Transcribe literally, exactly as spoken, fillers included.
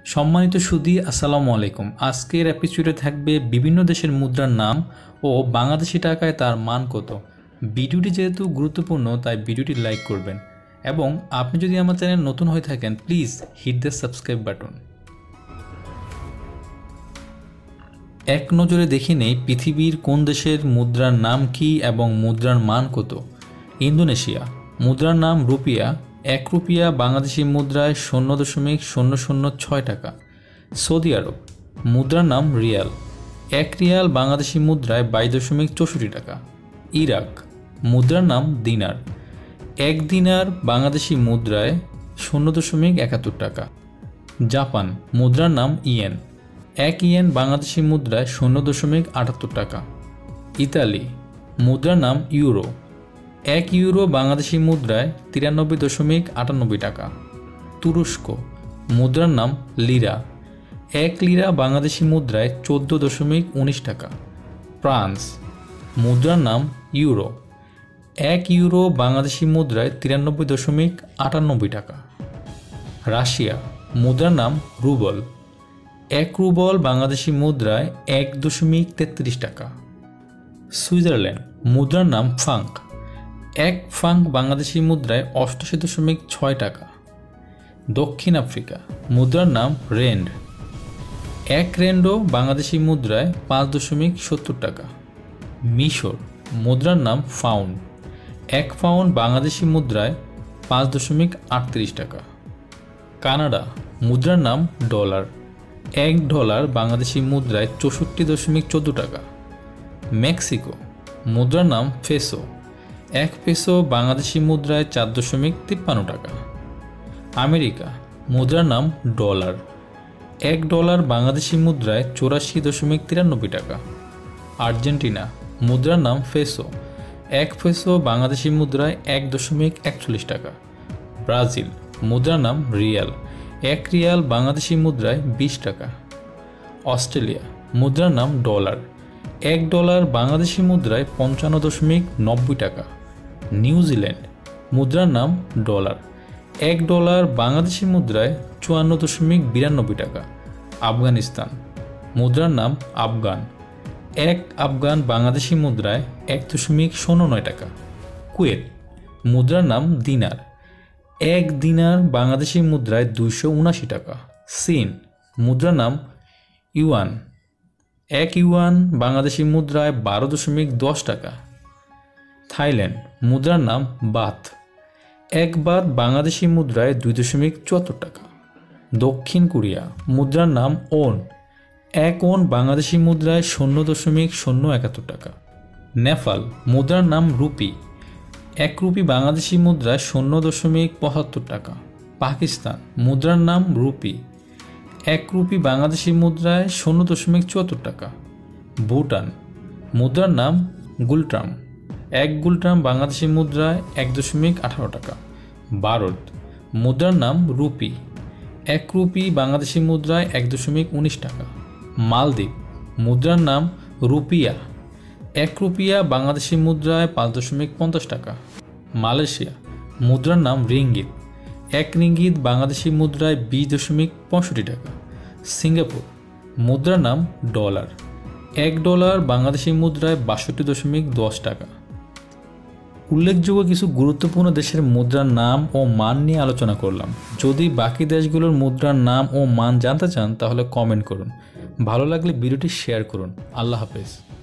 সম্মানিত সুধী, আসসালামু আলাইকুম। আজকের এপিসোডে থাকবে বিভিন্ন দেশের মুদ্রার নাম ও বাংলাদেশি টাকায় তার মান কত। ভিডিওটি যেহেতু গুরুত্বপূর্ণ তাই ভিডিওটি লাইক করবেন এবং আপনি যদি আমার চ্যানেল নতুন হয়ে থাকেন please hit the subscribe button. এক নজরে দেখে নেই পৃথিবীর কোন দেশের মুদ্রার নাম কি এবং মুদ্রার মান কত। ইন্দোনেশিয়া, মুদ্রার নাম রুপিয়া। এক রুপিয়া বাংলাদেশি মুদ্রায় শূন্য দশমিক শূন্য শূন্য ছয় টাকা। সৌদি আরব, মুদ্রার নাম রিয়াল। এক রিয়াল বাংলাদেশি মুদ্রায় বাইশ দশমিক চৌষট্টি টাকা। ইরাক, মুদ্রার নাম দিনার। এক দিনার বাংলাদেশি মুদ্রায় শূন্য দশমিক একাত্তর টাকা। জাপান, মুদ্রার নাম ইয়েন। এক ইয়েন বাংলাদেশি মুদ্রায় শূন্য দশমিক আটাত্তর টাকা। ইতালি, মুদ্রার নাম ইউরো। এক ইউরো বাংলাদেশি মুদ্রায় তিরানব্বই দশমিক আটানব্বই টাকা। তুরস্ক, মুদ্রার নাম লিরা। এক লিরা বাংলাদেশি মুদ্রায় চোদ্দ দশমিক উনিশ টাকা। ফ্রান্স, মুদ্রার নাম ইউরো। এক ইউরো বাংলাদেশি মুদ্রায় তিরানব্বই দশমিক আটানব্বই টাকা। রাশিয়া, মুদ্রার নাম রুবল। এক রুবল বাংলাদেশি মুদ্রায় এক দশমিক তেত্রিশ টাকা। সুইজারল্যান্ড, মুদ্রার নাম ফ্রাঙ্ক। এক ফ্রাঙ্ক বাংলাদেশি মুদ্রায় অষ্টাশি দশমিক ছয় টাকা। দক্ষিণ আফ্রিকা, মুদ্রার নাম রেন্ড। এক রেন্ডো বাংলাদেশি মুদ্রায় পাঁচ দশমিক সত্তর টাকা। মিশর, মুদ্রার নাম ফাউন্ড। এক পাউন্ড বাংলাদেশি মুদ্রায় পাঁচ দশমিক আটত্রিশ টাকা। কানাডা, মুদ্রার নাম ডলার। এক ডলার বাংলাদেশি মুদ্রায় চৌষট্টি দশমিক চোদ্দো টাকা। মেক্সিকো, মুদ্রার নাম পেসো। এক পেসো বাংলাদেশি মুদ্রায় চার দশমিক তিপ্পান্ন টাকা। আমেরিকা, মুদ্রার নাম ডলার। এক ডলার বাংলাদেশি মুদ্রায় চৌরাশি দশমিক তিরানব্বই টাকা। আর্জেন্টিনা, মুদ্রার নাম পেসো। এক পেসো বাংলাদেশি মুদ্রায় এক দশমিক একচল্লিশ টাকা। ব্রাজিল, মুদ্রার নাম রিয়াল। এক রিয়াল বাংলাদেশি মুদ্রায় বিশ টাকা। অস্ট্রেলিয়া, মুদ্রার নাম ডলার। এক ডলার বাংলাদেশি মুদ্রায় পঞ্চান্ন দশমিক নব্বই টাকা। নিউজিল্যান্ড, মুদ্রার নাম ডলার। এক ডলার বাংলাদেশি মুদ্রায় চুয়ান্ন দশমিক বিরানব্বই টাকা। আফগানিস্তান, মুদ্রার নাম আফগান। এক আফগান বাংলাদেশি মুদ্রায় এক দশমিক শূন্য নয় টাকা। কুয়েত, মুদ্রার নাম দিনার। এক দিনার বাংলাদেশি মুদ্রায় দুইশো উনাশি টাকা। চীন, মুদ্রার নাম ইউয়ান। এক ইউয়ান বাংলাদেশি মুদ্রায় বারো দশমিক দশ টাকা। থাইল্যান্ড, মুদ্রার নাম বাথ। এক বাথ বাংলাদেশি মুদ্রায় দুই দশমিক চুয়াত্তর টাকা। দক্ষিণ কোরিয়া, মুদ্রার নাম ওন। এক ওন বাংলাদেশি মুদ্রায় শূন্য দশমিক শূন্য একাত্তর টাকা। নেপাল, মুদ্রার নাম রুপি। এক রুপি বাংলাদেশি মুদ্রায় শূন্য দশমিক পঁচাত্তর টাকা। পাকিস্তান, মুদ্রার নাম রুপি। এক রুপি বাংলাদেশি মুদ্রায় শূন্য দশমিক চুয়াত্তর টাকা। ভুটান, মুদ্রার নাম গুলট্রাম। এক গুলট্রাম বাংলাদেশি মুদ্রায় এক দশমিক আঠারো টাকা। ভারত, মুদ্রার নাম রুপি। এক রুপি বাংলাদেশি মুদ্রায় এক দশমিক উনিশ টাকা। মালদ্বীপ, মুদ্রার নাম রুপিয়া। এক রুপিয়া বাংলাদেশি মুদ্রায় পাঁচ দশমিক পঞ্চাশ টাকা। মালয়েশিয়া, মুদ্রার নাম রিঙ্গিত। এক রিঙ্গিত বাংলাদেশি মুদ্রায় বিশ দশমিক পঁয়ষট্টি টাকা। সিঙ্গাপুর, মুদ্রার নাম ডলার। এক ডলার বাংলাদেশি মুদ্রায় বাষট্টি দশমিক দশ টাকা। উল্লেখযোগ্য কিছু গুরুত্বপূর্ণ দেশের মুদ্রার নাম ও মান নিয়ে আলোচনা করলাম। যদি বাকি দেশগুলোর মুদ্রার নাম ও মান জানতে চান তাহলে কমেন্ট করুন। ভালো লাগলে ভিডিওটি শেয়ার করুন। আল্লাহ হাফেজ।